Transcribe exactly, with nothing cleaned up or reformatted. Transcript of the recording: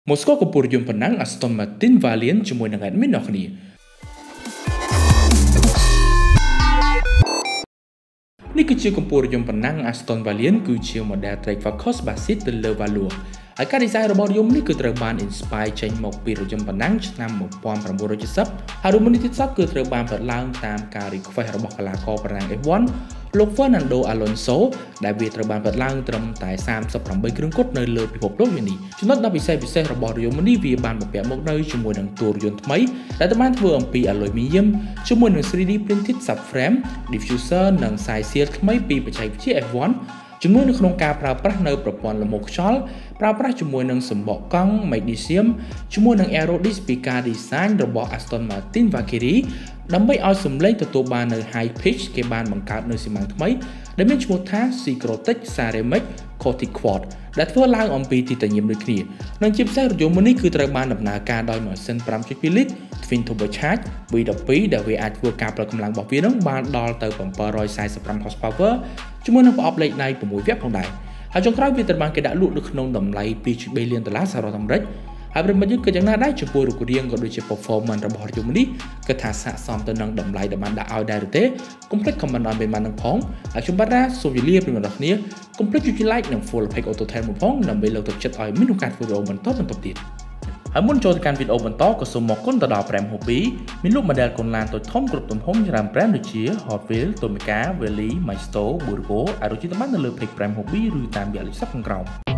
Moskwa có bồi dưỡng phần năng Aston Martin Valiant cho mùi năng ảnh mình nọc này. Ní cứ chưa có bồi dưỡng phần năng Aston Valiant cứ chiều một đà trạch và cost basit từ lơ và lùa. Ở các design robot yếm ní cứត្រូវបាន inspire ចេញមកពីរយន្តប៉ុណ្ណឹងឆ្នាំmột nghìn chín trăm七十ហើយរមណីយដ្ឋានគឺត្រូវបានផលឡើងតាមការ request របស់កីឡាករប្រណាំង F one លោក Fernando Alonso ដែលវាត្រូវបានផលឡើងត្រឹមតែសាមសិបប្រាំបីគ្រឿងគត់នៅលើពិភពលោកនេះចំណុចដ៏ពិសេសពិសេសរបស់រយន្តនេះវាបានបំពាក់មកនៅជាមួយនឹងតួរយន្តថ្មីដែលត្រូវបានធ្វើអំពី aluminium ជាមួយនឹង three D printed subframe diffuser និង side seal ថ្មីពីបច្ចេកវិទ្យា F one ជំនួយនៅក្នុងការប្រើប្រាស់នៅប្រព័ន្ធលំហូរខ្យល់ប្រើប្រាស់ជាមួយនឹងសម្បកកង់ magnesium ជាមួយនឹង aerodynamic ពីការ design របស់ Aston Martin Valkyrie ដើម្បីឲ្យសម្លេងទទួលបាននៅ high pitch គេបានបង្កើតនៅស៊ីម៉ាំងថ្មីដែលមានឈ្មោះថា Syncrotic Ceramic Coated Quad ដែលធ្វើឡើងអំពីទីតាញៀមដូចគ្នានិងជាពិសេសរថយន្តមួយនេះគឺត្រូវបានដំណើរការដោយម៉ាស៊ីន five point two លីត្រ Twin Turbocharged V twelve ដែលវាអាចធ្វើការប្រកម្លាំងរបស់វានឹងបានដល់ទៅseven hundred forty-five horsepower ជាមួយនឹងប្រអប់លេខដៃsixវគ្គផងដែរហើយចុងក្រោយវាត្រូវបានគេដាក់លក់នៅក្នុងតម្លៃtwo point twoលានដុល្លារសហរដ្ឋអាមេរិកហើយប្រិមត្តយើងក៏យ៉ាងណាដែរចំពោះរូបរាងក៏ដូចជា performance របស់រថយន្តនេះគឺថាស័ក្តិសមទៅនឹងតម្លៃដែលបានដាក់ឲ្យដែរឬទេកុំភ្លេច comment ឲ្យមានបាននឹងផងហើយខ្ញុំបាទណាសូមជម្រាបប្រិមត្តរបស់គ្នាកុំភ្លេចចុច like និង follow page Auto Trend មួយផងដើម្បីលើកទឹកចិត្តឲ្យមានឱកាសធ្វើវីដេអូបន្តបន្តទៀតហើយមុនចូលទៅកាន់វីដេអូបន្តក៏សូមអរគុណទៅដល់ Prem Hobby មានលក់ model កូនឡានតូចធំគ្រប់ទំហំច្រើន brand ដូចជា Hot Wheels, Tomica, Welly, Maestro, Burgo អាចរកជាបាននៅលើ page Prem Hobby ឬតាមរយៈលេខ ខាងក្រោម